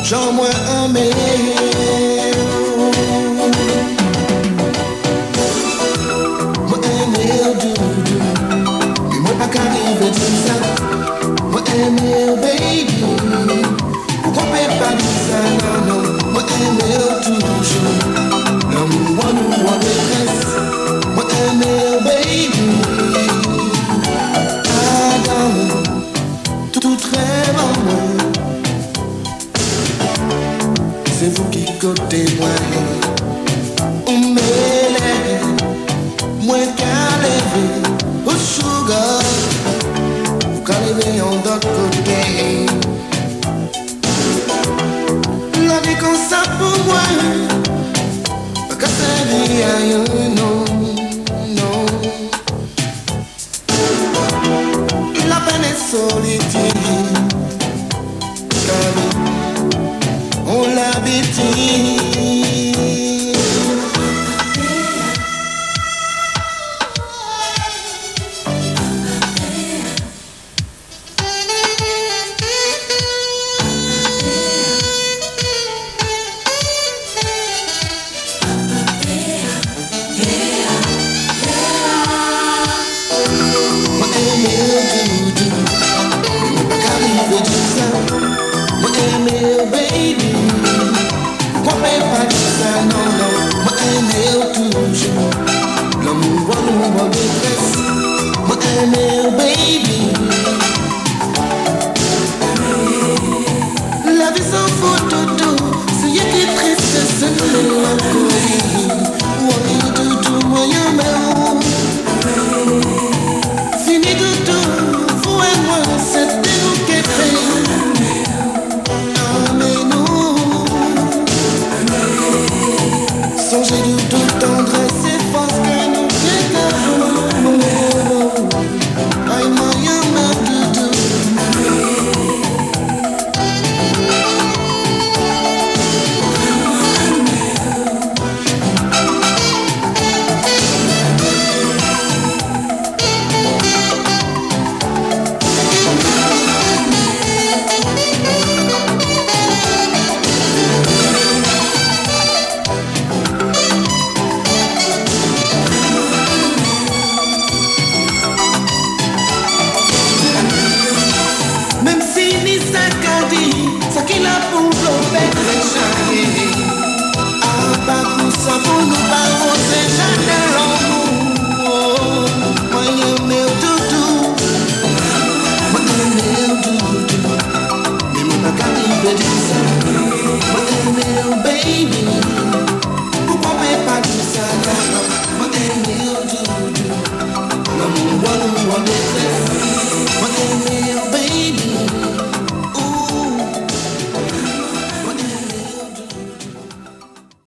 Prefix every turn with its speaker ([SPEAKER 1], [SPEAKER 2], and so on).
[SPEAKER 1] j'en moins aimé. Moi aimé doudou, mais moi pas qu'à vivre dire ça. Moi aimé baby, pourquoi pas dire ça non non. Moi aimé toujours, l'amour nous reste. Moi aimé baby, Adam, tout très bon. C'est vous qui côté moi. On mêle, moi qu'à lever au sugar, vous qu'à lever en d'autre côté. La vie comme ça pour moi, pas qu'à servir à rien, non, non. La peine est solitude, car on l'habitude. Moi aimé doudou, pas qu'à vivre dire ça. Moi aimé baby, pourquoi pas dire ça non non. Moi aimé toujours, l'amour nous détresse. Moi aimé baby, la vie s'en fout doudou, c'est y'a qui est triste, c'est nous mélancolie. Ouais doudou, moi aimé. Fini doudou, vous et moi, c'était nous qui fait. Songez de toute tendresse et force que nous dégageons. Aïe, moyen, ma doudou. Même si ni ça qu'a dit, ça qu'il a pour l'objet de changer. Ah, pas pour ça, pour nous pas oser jamais l'amour. Moi, aimé doudou, moi, aimé doudou, mais moi, pas qu'à vivre dire ça.